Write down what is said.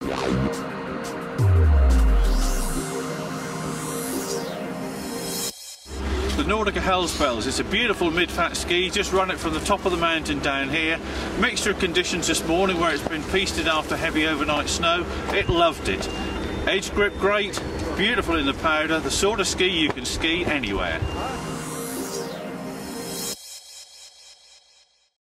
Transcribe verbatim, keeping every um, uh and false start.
The Nordica Hells Belles. It's a beautiful mid-fat ski, just run it from the top of the mountain down here. Mixture of conditions this morning where it's been feasted after heavy overnight snow. It loved it. Edge grip great, beautiful in the powder, the sort of ski you can ski anywhere.